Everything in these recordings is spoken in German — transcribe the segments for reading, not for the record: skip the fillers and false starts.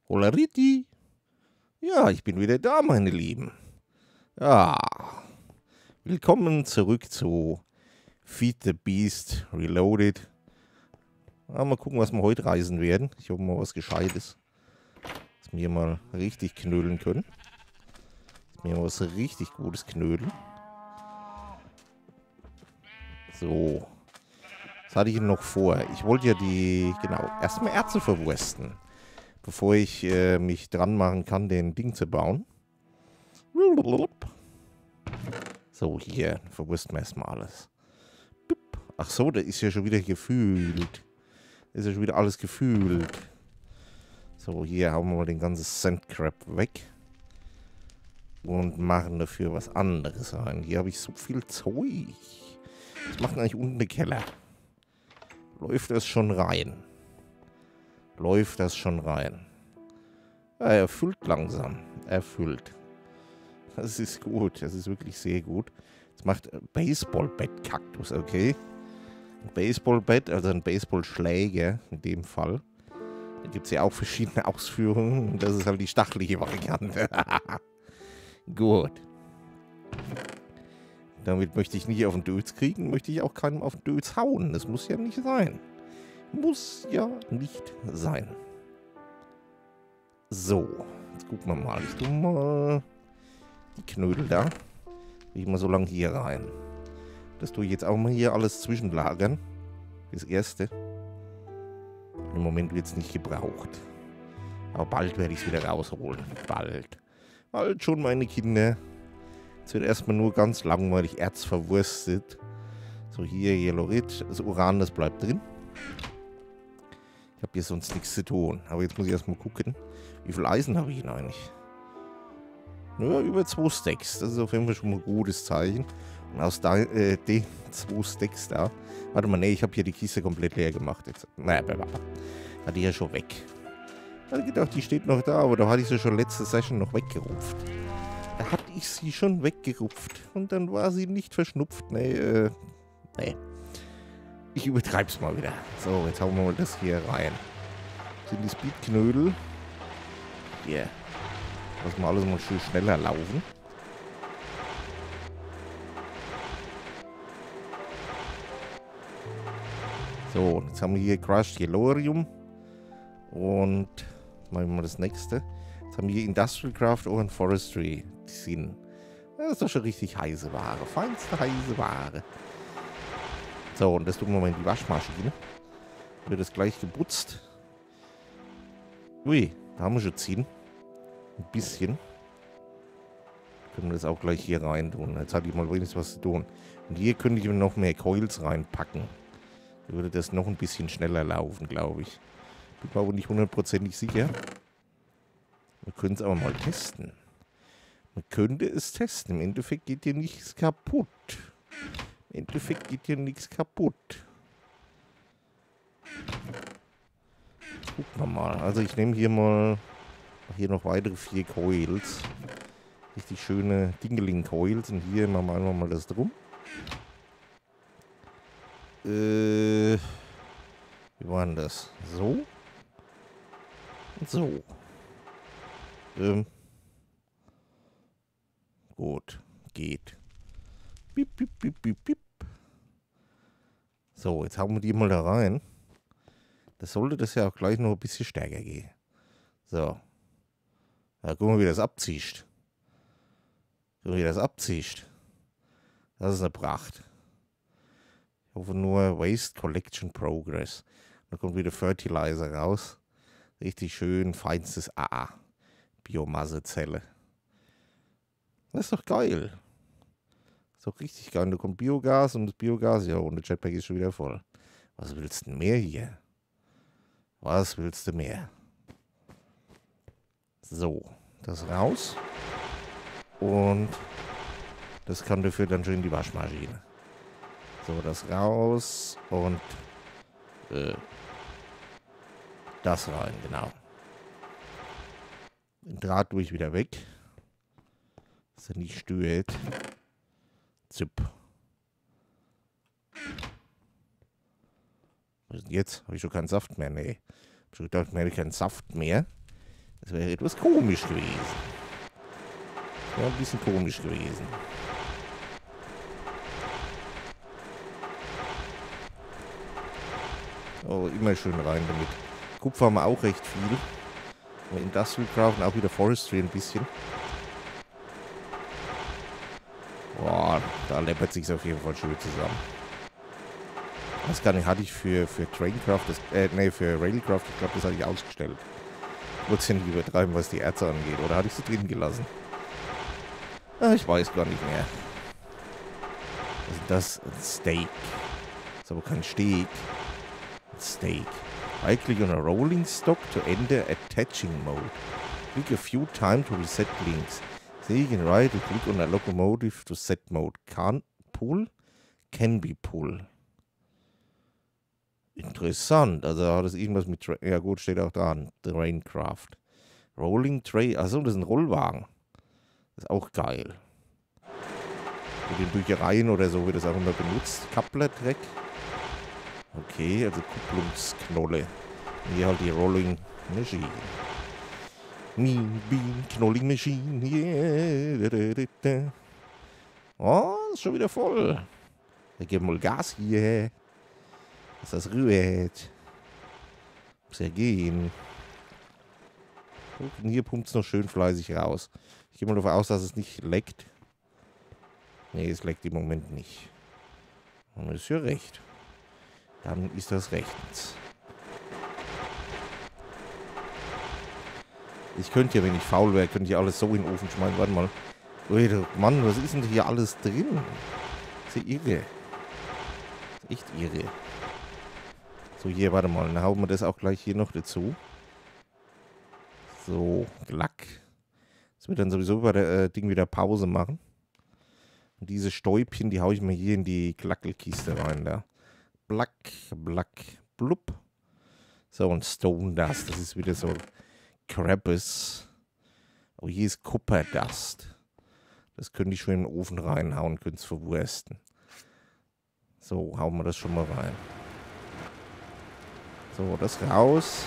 Holariti. Ja, ich bin wieder da, meine Lieben. Ja, willkommen zurück zu Feed the Beast Reloaded. Mal gucken, was wir heute reisen werden. Ich hoffe mal was Gescheites. Dass wir mal richtig knödeln können. Dass wir mal was richtig Gutes knödeln. So. Was hatte ich denn noch vor? Ich wollte ja erstmal Erze verwursten. Bevor ich mich dran machen kann, den Ding zu bauen. So, hier, verwursten wir erstmal alles. Ach so, da ist ja schon wieder gefühlt. Da ist ja schon wieder alles gefühlt. So, hier hauen wir mal den ganzen Sandcrab weg. Und machen dafür was anderes rein. Hier habe ich so viel Zeug. Was macht denn eigentlich unten der Keller? Läuft das schon rein? Läuft das schon rein? Ja, er füllt langsam. Er füllt. Das ist gut. Das ist wirklich sehr gut. Jetzt macht Baseballbett-Kaktus, okay? Ein Baseballbett, also ein Baseballschläger in dem Fall. Da gibt es ja auch verschiedene Ausführungen. Und das ist halt die stachelige Variante. Gut. Damit möchte ich nicht auf den Dötz kriegen, möchte ich auch keinem auf den Dötz hauen. Das muss ja nicht sein. Muss ja nicht sein. So, jetzt gucken wir mal. Ich tue mal die Knödel da. Ich mal so lange hier rein. Das tue ich jetzt auch mal hier alles zwischenlagern. Das erste. Im Moment wird es nicht gebraucht. Aber bald werde ich es wieder rausholen. Bald. Bald schon, meine Kinder. Jetzt wird erstmal nur ganz langweilig Erz verwurstet. So, hier Yellowrit. Das Uran, das bleibt drin. Ich habe hier sonst nichts zu tun. Aber jetzt muss ich erstmal gucken, wie viel Eisen habe ich denn eigentlich? Nur über 2 Stacks. Das ist auf jeden Fall schon mal ein gutes Zeichen. Und aus den 2 Stacks da. Warte mal, nee, ich habe hier die Kiste komplett leer gemacht. Jetzt, hatte ich ja schon weg. Ich hatte gedacht, die steht noch da, aber da hatte ich sie schon letzte Session noch weggerupft. Da hatte ich sie schon weggerupft. Und dann war sie nicht verschnupft. Nee. Ich übertreib's mal wieder. So, jetzt hauen wir mal das hier rein. Das sind die Speedknödel. Hier. Lassen wir alles mal schön schneller laufen. So, und jetzt haben wir hier Crushed Yellorium. Und machen wir mal das nächste. Jetzt haben wir hier Industrial Craft und Forestry. Die sind. Das ist doch schon richtig heiße Ware. Feinste heiße Ware. So, und das tun wir mal in die Waschmaschine. Wird das gleich geputzt. Ui, da haben wir schon ziehen. Ein bisschen. Können wir das auch gleich hier rein tun. Jetzt hatte ich mal wenigstens was zu tun. Und hier könnte ich noch mehr Coils reinpacken. Da würde das noch ein bisschen schneller laufen, glaube ich. Bin mir aber nicht hundertprozentig sicher. Wir können es aber mal testen. Man könnte es testen. Im Endeffekt geht hier nichts kaputt. Gucken wir mal. Also ich nehme hier mal noch weitere 4 Coils. Richtig schöne Dingeling-Coils. Und hier machen wir einfach mal das drum. Wie war denn das? So. Und so. Gut. Geht. Bip, bip, bip, bip, bip. So, jetzt hauen wir die mal da rein. Das sollte das ja auch gleich noch ein bisschen stärker gehen. So. Ja, guck mal, wie das abzieht. Das ist eine Pracht. Ich hoffe nur Waste Collection Progress. Da kommt wieder Fertilizer raus. Richtig schön feinstes AA. Biomassezelle. Das ist doch geil. Das ist doch richtig geil. Da kommt Biogas und das Biogas, ja, und der Jetpack ist schon wieder voll. Was willst du denn mehr hier? Was willst du mehr? So, das raus. Und das kann dafür dann schon in die Waschmaschine. So, das raus und das rein, genau. Den Draht tue ich wieder weg. Dass er nicht stört. Zip. Was ist denn jetzt? Habe ich schon keinen Saft mehr? Nee. Ich habe schon gedacht, ich habe keinen Saft mehr. Das wäre etwas komisch gewesen. Das wäre ein bisschen komisch gewesen. Oh, immer schön rein damit. Kupfer haben wir auch recht viel. Aber Industrial Craft und auch wieder Forestry ein bisschen. Boah, da läppert sich auf jeden Fall schön zusammen. Das gar nicht, hatte ich für Traincraft, für Railcraft, ich glaube, das hatte ich ausgestellt. Ich wollte es ja nicht übertreiben, was die Erze angeht. Oder hatte ich sie drin gelassen? Ah, ich weiß gar nicht mehr. Was ist das? Ein Steak. Das ist aber kein Steak. Ein Steak. I click on a rolling stock to enter attaching mode. Click a few times to reset links. Then you can right to click on a locomotive to set mode. Can't pull? Can be pull. Interessant. Also hat es irgendwas mit... Ja gut, steht auch dran. Traincraft. Rolling Tray. Achso, das ist ein Rollwagen. Das ist auch geil. Mit den Büchereien oder so wird das auch immer benutzt. Coupler-Track. Okay, also Kupplungsknolle. Und hier halt die Rolling Machine. Mean Bean Knolling Machine. Yeah. Oh, ist schon wieder voll. Wir geben mal Gas hier. Dass das rührt. Muss ja gehen. Und hier pumpt es noch schön fleißig raus. Ich gehe mal davon aus, dass es nicht leckt. Nee, es leckt im Moment nicht. Und ist ja recht. Dann ist das rechtens. Ich könnte ja, wenn ich faul wäre, könnte ich alles so in den Ofen schmeißen. Warte mal. Leute, Mann, was ist denn hier alles drin? Das ist ja irre. Das ist echt irre. So, hier, warte mal. Dann hauen wir das auch gleich hier noch dazu. So, Glack. Das wird dann sowieso bei der Ding wieder Pause machen. Und diese Stäubchen, die haue ich mir hier in die Glackelkiste rein, da. Black, black, blub. So, und Stone Dust. Das ist wieder so Krabbes. Oh, hier ist Copper Dust. Das könnte ich schon in den Ofen reinhauen, könnte es verwursten. So, hauen wir das schon mal rein. So, das raus.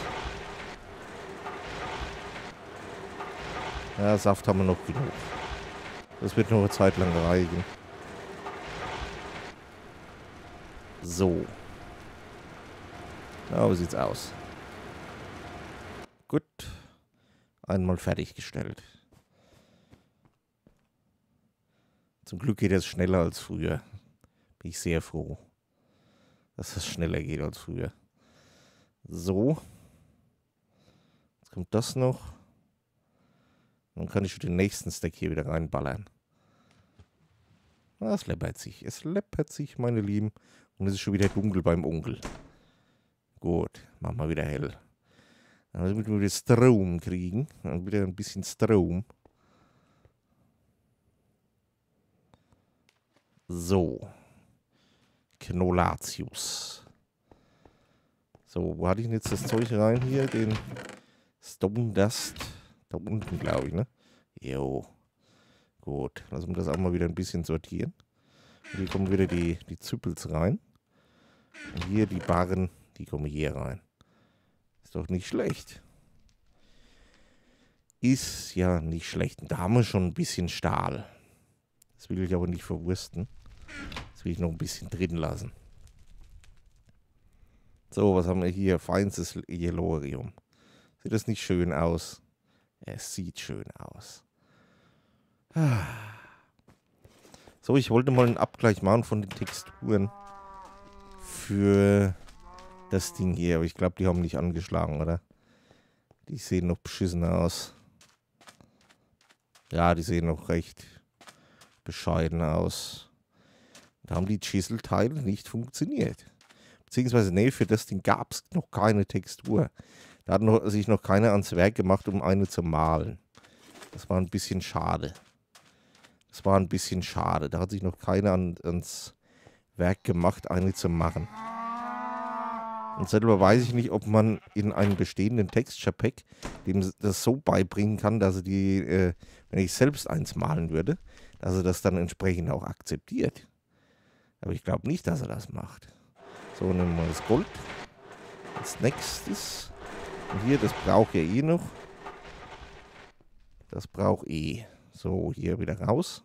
Ja, Saft haben wir noch genug. Das wird noch eine Zeit lang reichen. So. Na, wie sieht's aus? Gut. Einmal fertiggestellt. Zum Glück geht es schneller als früher. Bin ich sehr froh, dass es schneller geht als früher. So. Jetzt kommt das noch. Dann kann ich schon den nächsten Stack hier wieder reinballern. Es läppert sich. Es läppert sich, meine Lieben. Und es ist schon wieder dunkel beim Onkel. Gut, machen wir wieder hell. Damit wir wieder Strom kriegen. Dann wieder ein bisschen Strom. So. Knolatius. So, wo hatte ich denn jetzt das Zeug rein hier? Den Stone Dust. Da unten, glaube ich, ne? Jo. Gut, lassen wir das auch mal wieder ein bisschen sortieren. Und hier kommen wieder die Züppels rein. Und hier die Barren, die kommen hier rein. Ist doch nicht schlecht. Ist ja nicht schlecht. Und da haben wir schon ein bisschen Stahl. Das will ich aber nicht verwursten. Das will ich noch ein bisschen drin lassen. So, was haben wir hier? Feinstes Yellorium. Sieht das nicht schön aus? Es sieht schön aus. So, ich wollte mal einen Abgleich machen von den Texturen für das Ding hier. Aber ich glaube, die haben nicht angeschlagen, oder? Die sehen noch beschissen aus. Ja, die sehen noch recht bescheiden aus. Da haben die Chisel-Teile nicht funktioniert. Beziehungsweise, nee, für das Ding gab es noch keine Textur. Da hat sich noch keiner ans Werk gemacht, um eine zu malen. Das war ein bisschen schade. Das war ein bisschen schade. Da hat sich noch keiner ans Werk gemacht, eine zu machen. Und selber weiß ich nicht, ob man in einem bestehenden Texture-Pack dem das so beibringen kann, dass er die, wenn ich selbst eins malen würde, dass er das dann entsprechend auch akzeptiert. Aber ich glaube nicht, dass er das macht. So, nehmen wir das Gold. Als nächstes. Und hier, das braucht ja eh noch. Das braucht eh. So, hier wieder raus.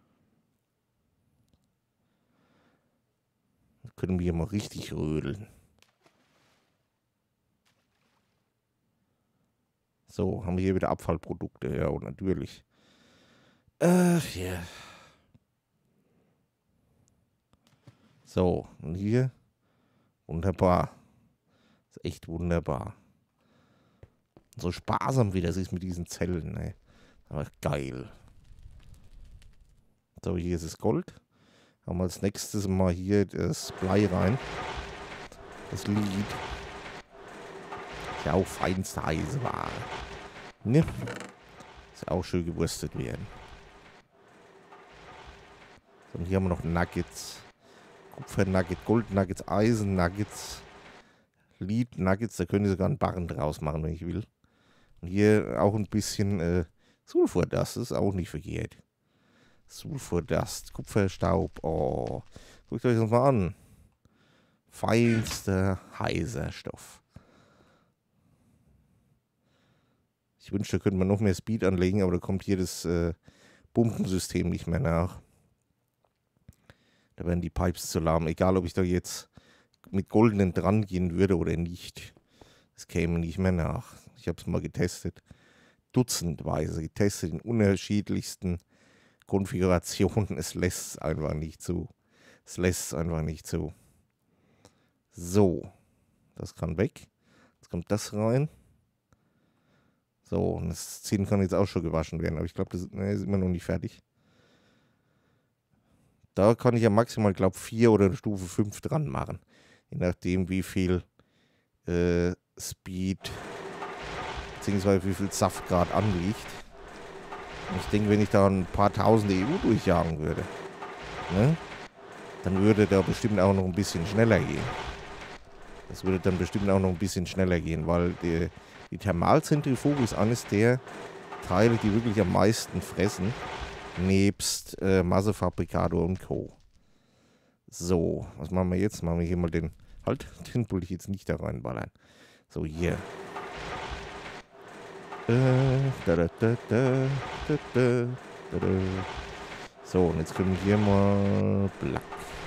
Dann können wir hier mal richtig rödeln. So, haben wir hier wieder Abfallprodukte. Ja, und natürlich. Ja. So, und hier. Wunderbar. Ist echt wunderbar. So sparsam wie das ist mit diesen Zellen, ne? Aber geil. So, hier ist das Gold. Haben wir als nächstes mal hier das Blei rein. Das Lead. Ist ja auch feinste heiße Ware. Ne? Ist ja auch schön gewurstet werden. So, und hier haben wir noch Nuggets. Kupfer-Nugget, Gold-Nuggets, Eisen-Nuggets, Lead-Nuggets. Da können ich sogar einen Barren draus machen, wenn ich will. Und hier auch ein bisschen Sulfurdust. Das ist auch nicht verkehrt. Sulfurdust, Kupferstaub. Oh, guckt euch das mal an. Feinster, heißer Stoff. Ich wünschte, da könnte man noch mehr Speed anlegen, aber da kommt hier das Pumpensystem nicht mehr nach. Da werden die Pipes zu lahm. Egal, ob ich da jetzt mit goldenen dran gehen würde oder nicht. Das käme nicht mehr nach. Ich habe es mal getestet. Dutzendweise getestet in unterschiedlichsten Konfigurationen. Es lässt es einfach nicht zu. Es lässt es einfach nicht zu. So. Das kann weg. Jetzt kommt das rein. So, und das Zinn kann jetzt auch schon gewaschen werden. Aber ich glaube, das ist immer noch nicht fertig. Da kann ich ja maximal, glaube ich, 4 oder Stufe 5 dran machen. Je nachdem, wie viel Speed bzw. wie viel Saft gerade anliegt. Und ich denke, wenn ich da ein paar tausende EU durchjagen würde, ne, dann würde da bestimmt auch noch ein bisschen schneller gehen. Das würde dann bestimmt auch noch ein bisschen schneller gehen, weil die Thermalzentrifuge ist eines der Teile, die wirklich am meisten fressen. Nebst Massefabrikator und Co. So, was machen wir jetzt? Machen wir hier mal den. Halt, den wollte ich jetzt nicht da reinballern. So, hier. So, und jetzt können wir hier mal Black.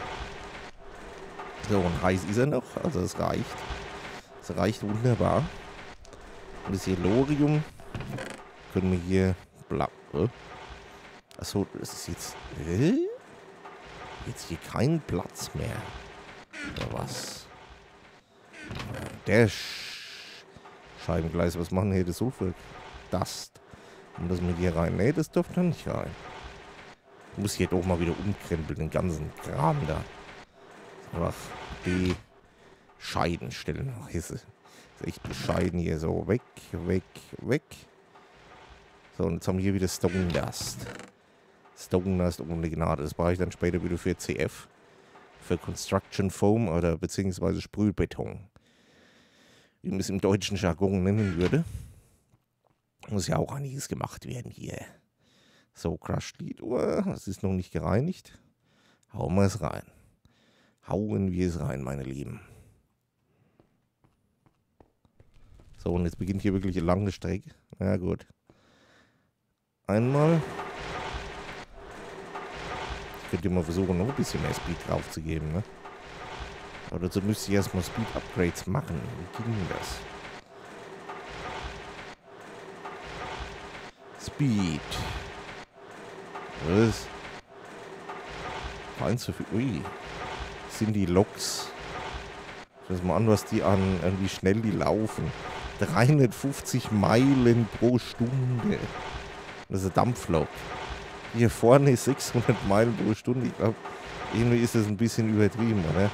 So, und heiß ist er noch. Also, es reicht. Es reicht wunderbar. Und das Yellorium können wir hier Black. Achso, das ist jetzt. Jetzt hier kein Platz mehr. Oder was? Der Scheibengleis, was machen hier das Sulfur? Dust. Und das mit hier rein? Ne, das dürfte da nicht rein. Ich muss hier doch mal wieder umkrempeln, den ganzen Kram da. Einfach bescheiden stellen. Ist echt bescheiden hier. So, weg, weg, weg. So, und jetzt haben wir hier wieder Stone Dust. Stone Dust ohne Gnade. Das brauche ich dann später wieder für CF. Für Construction Foam oder beziehungsweise Sprühbeton. Wie man es im deutschen Jargon nennen würde. Muss ja auch einiges gemacht werden hier. So, Crushed Lead. Das ist noch nicht gereinigt. Hauen wir es rein. Hauen wir es rein, meine Lieben. So, und jetzt beginnt hier wirklich eine lange Strecke. Na gut. Einmal. Ich könnte mal versuchen, noch ein bisschen mehr Speed drauf zu geben, ne? Aber dazu müsste ich erstmal Speed-Upgrades machen. Wie ging denn das? Speed. Was? Fein zu viel. Ui. Das sind die Loks. Schau mal an, was die an, wie schnell die laufen. 350 Meilen pro Stunde. Das ist eine Dampflok. Hier vorne ist 600 Meilen pro Stunde. Ich glaube, irgendwie ist das ein bisschen übertrieben, oder?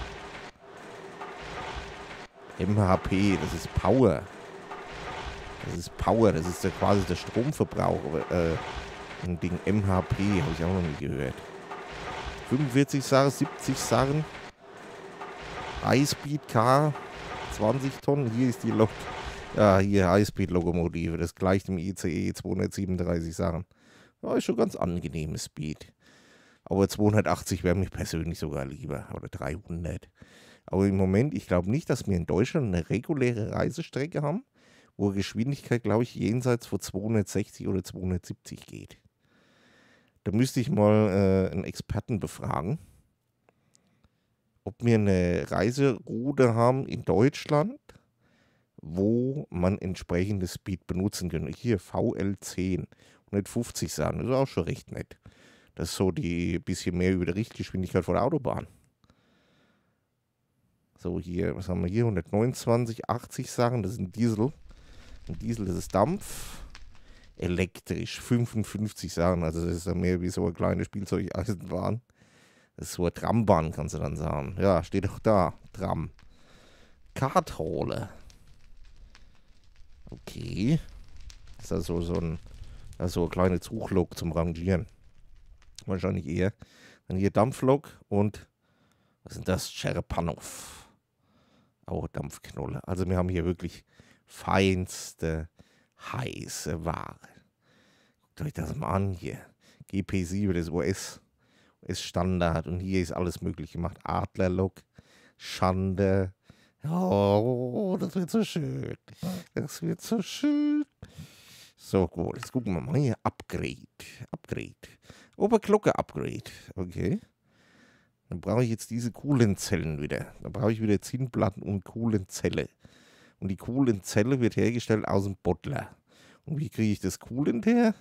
MHP, das ist Power. Das ist Power, das ist ja quasi der Stromverbrauch. Ein Ding MHP habe ich auch noch nie gehört. 45 Sachen, 70 Sachen. Highspeed Car, 20 Tonnen. Hier ist die Lok. Ja, hier Highspeed-Lokomotive. Das gleicht dem ICE 237 Sachen. Ja, ist schon ganz angenehmes Speed. Aber 280 wäre mir persönlich sogar lieber. Oder 300. Aber im Moment, ich glaube nicht, dass wir in Deutschland eine reguläre Reisestrecke haben, wo Geschwindigkeit, glaube ich, jenseits von 260 oder 270 geht. Da müsste ich mal einen Experten befragen, ob wir eine Reiseroute haben in Deutschland, wo man entsprechendes Speed benutzen könnte. Hier VL10, 150 sagen, das ist auch schon recht nett. Das ist so die bisschen mehr über die Richtgeschwindigkeit von der Autobahn. So, hier, was haben wir hier? 129, 80 sagen, das ist ein Diesel. Ein Diesel, das ist Dampf. Elektrisch, 55 sagen, also das ist ja mehr wie so eine kleine Spielzeugeisenbahn. Das ist so eine Trambahn, kannst du dann sagen. Ja, steht auch da, Tram. Karthole. Okay. Das ist also so eine kleine Zuglok zum Rangieren. Wahrscheinlich eher. Dann hier Dampflok und, was sind das? Tscherpanov. Auch Dampfknolle. Also wir haben hier wirklich feinste, heiße Ware. Guckt euch das mal an hier. GP7, das US-Standard. Und hier ist alles möglich gemacht. Adlerlok, Schande. Oh, das wird so schön. Das wird so schön. So, gut. Jetzt gucken wir mal hier. Upgrade. Oberglocke-Upgrade. Okay. Dann brauche ich jetzt diese Kohlenzellen wieder. Dann brauche ich wieder Zinnplatten und Kohlenzelle. Und die Kohlenzelle wird hergestellt aus dem Bottler. Und wie kriege ich das Coolant her?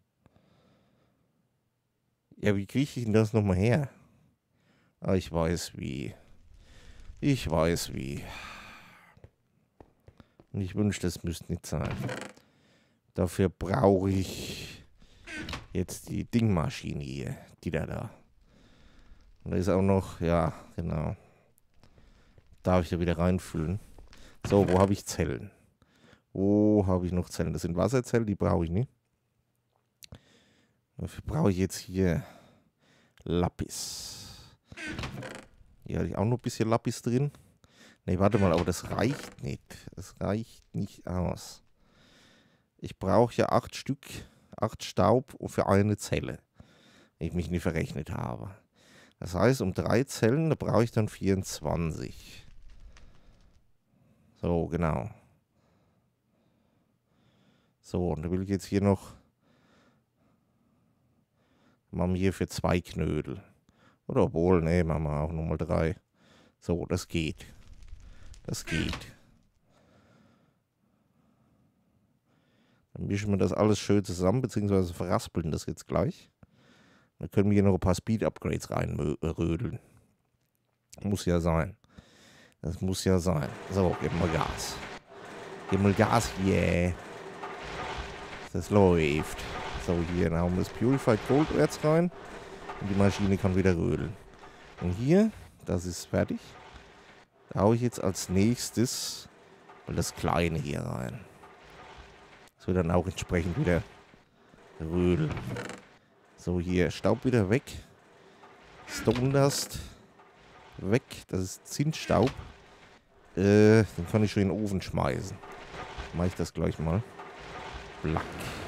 Ja, wie kriege ich denn das nochmal her? Ah, ich weiß wie. Und ich wünschte, das müsste nicht sein. Dafür brauche ich jetzt die Dingmaschine hier. Die da. Und da ist auch noch, ja, genau. Darf ich da wieder reinfüllen. So, wo habe ich Zellen? Wo habe ich noch Zellen? Das sind Wasserzellen, die brauche ich nicht. Dafür brauche ich jetzt hier Lapis. Hier habe ich auch noch ein bisschen Lapis drin. Ne, warte mal, aber das reicht nicht. Das reicht nicht aus. Ich brauche ja 8 Stück, 8 Staub für eine Zelle. Wenn ich mich nicht verrechnet habe. Das heißt, um 3 Zellen, da brauche ich dann 24. So, genau. So, und da will ich jetzt hier noch. Machen wir hier für 2 Knödel. Oder obwohl, ne, machen wir auch nochmal 3. So, das geht. Das geht. Dann mischen wir das alles schön zusammen, beziehungsweise verraspeln das jetzt gleich. Dann können wir hier noch ein paar Speed-Upgrades reinrödeln. Muss ja sein. Das muss ja sein. So, geben wir Gas. Geben wir Gas, yeah. Das läuft. So, hier hauen wir das Purified Gold Erz rein. Und die Maschine kann wieder rödeln. Und hier, das ist fertig. Da haue ich jetzt als nächstes mal das Kleine hier rein. Das wird dann auch entsprechend wieder rödeln. So, hier, Staub wieder weg. Stone Dust weg. Das ist Zinnstaub. Den kann ich schon in den Ofen schmeißen. Mache ich das gleich mal. Black.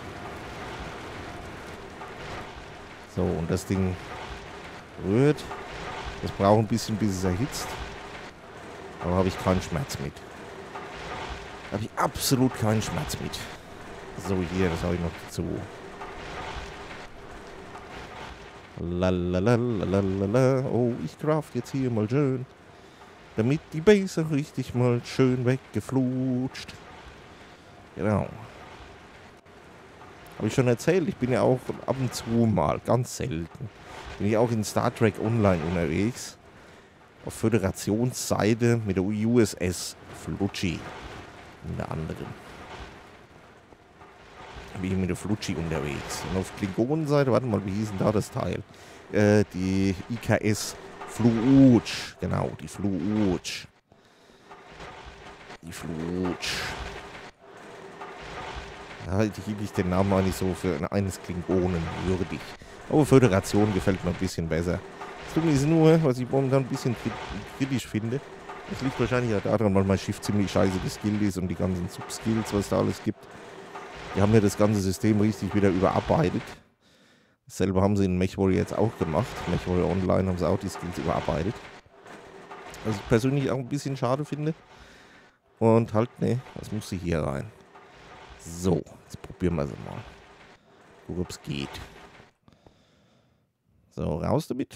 So, und das Ding rührt. Das braucht ein bisschen, bis es erhitzt. Aber habe ich keinen Schmerz mit. Habe ich absolut keinen Schmerz mit. So, hier, das habe ich noch dazu. Lalalala. Oh, ich craft jetzt hier mal schön. Damit die Base richtig mal schön weggeflutscht. Genau. Habe ich schon erzählt, ich bin ja auch ab und zu mal, ganz selten, bin ich auch in Star Trek Online unterwegs. Auf Föderationsseite mit der USS Flutschi. Unter anderem. Bin ich mit der Flutschi unterwegs. Und auf Klingonenseite, warte mal, wie hieß denn da das Teil? Die IKS Fluutsch. Genau, die Fluutsch. Die Fluutsch. Da hielt ich den Namen eigentlich so für eines Klingonen würdig. Aber Föderation gefällt mir ein bisschen besser. Das Dumme ist nur, was ich momentan ein bisschen kritisch finde. Das liegt wahrscheinlich ja daran, weil mein Schiff ziemlich scheiße geskillt ist und die ganzen Subskills, was da alles gibt. Die haben ja das ganze System richtig wieder überarbeitet. Dasselbe haben sie in MechWarrior jetzt auch gemacht. MechWarrior Online haben sie auch die Skills überarbeitet. Was ich persönlich auch ein bisschen schade finde. Und halt, ne, das musste hier rein. So, jetzt probieren wir es mal. Gucken, ob es geht. So, raus damit.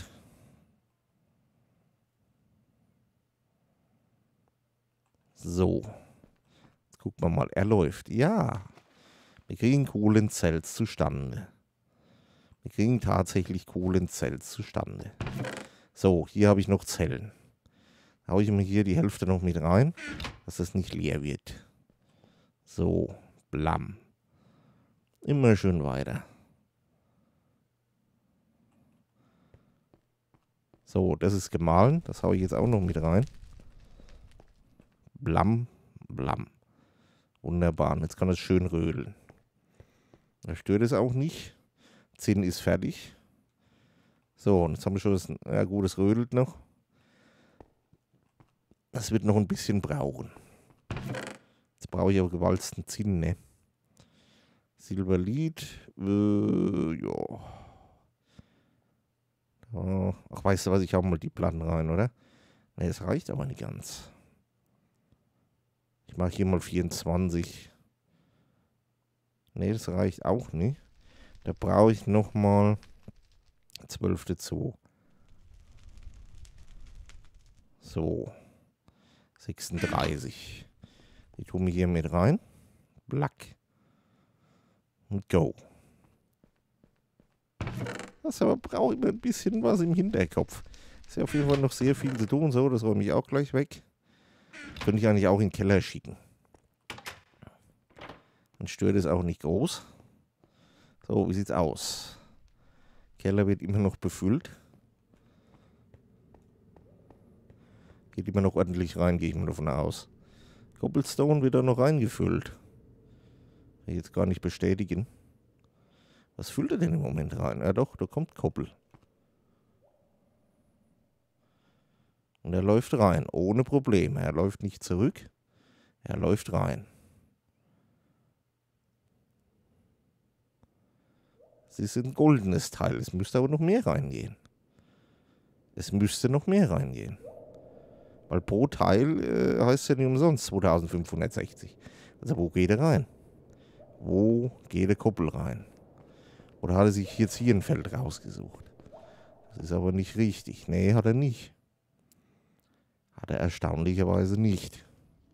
So. Jetzt gucken wir mal. Er läuft. Ja. Wir kriegen Kohlenzells zustande. Wir kriegen tatsächlich Kohlenzells zustande. So, hier habe ich noch Zellen. Haue ich mir hier die Hälfte noch mit rein, dass das nicht leer wird. So, blam. Immer schön weiter. So, das ist gemahlen. Das haue ich jetzt auch noch mit rein. Blam, blam. Wunderbar. Und jetzt kann es schön rödeln. Da stört es auch nicht. Zinn ist fertig. So, und jetzt haben wir schon das, ja gut, es rödelt noch. Das wird noch ein bisschen brauchen. Jetzt brauche ich aber gewalzten Zinn, ne? Silberlied, ja. Ach, weißt du was, ich hau mal die Platten rein, oder? Ne, das reicht aber nicht ganz. Ich mache hier mal 24. Ne, das reicht auch nicht. Da brauche ich nochmal 12 dazu. So. 36. Die tun wir hier mit rein. Black. Und go. Das aber brauche ich mir ein bisschen was im Hinterkopf. Ist ja auf jeden Fall noch sehr viel zu tun. So, das räume ich auch gleich weg. Könnte ich eigentlich auch in den Keller schicken. Dann stört es auch nicht groß. So, wie sieht's aus? Keller wird immer noch befüllt. Geht immer noch ordentlich rein, gehe ich mal davon aus. Cobblestone wird da noch reingefüllt. Will ich jetzt gar nicht bestätigen. Was füllt er denn im Moment rein? Ja doch, da kommt Koppel. Und er läuft rein, ohne Probleme. Er läuft nicht zurück, er läuft rein. Es ist ein goldenes Teil, es müsste aber noch mehr reingehen. Es müsste noch mehr reingehen. Weil pro Teil heißt ja nicht umsonst 2560. Also wo geht er rein? Wo geht der Koppel rein? Oder hat er sich jetzt hier ein Feld rausgesucht? Das ist aber nicht richtig. Nee, hat er nicht. Hat er erstaunlicherweise nicht.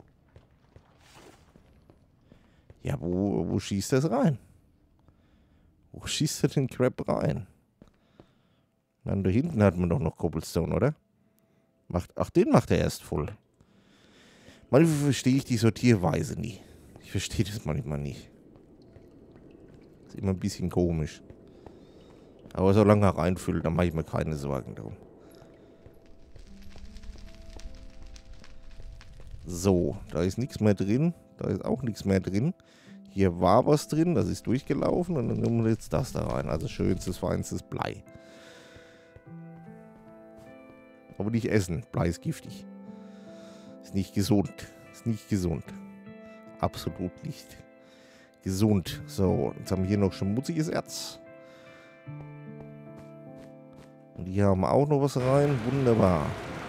Ja, wo schießt er es rein? Wo schießt er den Crap rein? Dann da hinten hat man doch noch Cobblestone, oder? Ach, den macht er erst voll. Manchmal verstehe ich die Sortierweise nie. Ich verstehe das manchmal nicht. Ist immer ein bisschen komisch. Aber solange er reinfüllt, dann mache ich mir keine Sorgen darum. So, da ist nichts mehr drin. Da ist auch nichts mehr drin. Hier war was drin, das ist durchgelaufen und dann nehmen wir jetzt das da rein. Also schönstes, feinstes Blei. Aber nicht essen. Blei ist giftig. Ist nicht gesund. Ist nicht gesund. Absolut nicht gesund. So, jetzt haben wir hier noch schmutziges Erz. Und hier haben wir auch noch was rein. Wunderbar.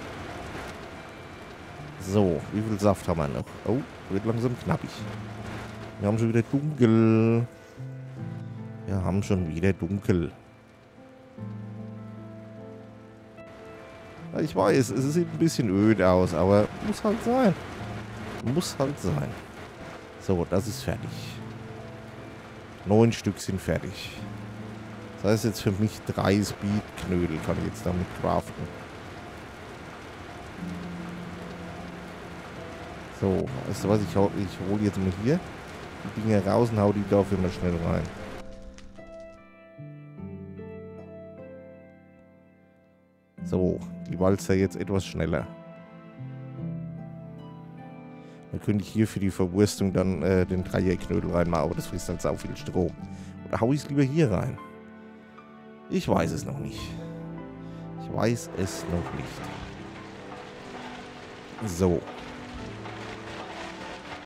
So, wie viel Saft haben wir noch? Oh, wird langsam knappig. Wir haben schon wieder dunkel. Wir haben schon wieder dunkel. Ich weiß, es sieht ein bisschen öd aus, aber muss halt sein. Muss halt sein. So, das ist fertig. 9 Stück sind fertig. Das heißt jetzt für mich 3 Speed-Knödel kann ich jetzt damit craften. So, weißt du was, ich hole jetzt mal hier die Dinger raus und hau die dafür mal schnell rein. So, die walzt ja jetzt etwas schneller. Dann könnte ich hier für die Verwurstung dann den Dreierknödel reinmachen, aber das frisst halt sau viel Strom. Oder hau ich es lieber hier rein? Ich weiß es noch nicht. Ich weiß es noch nicht. So.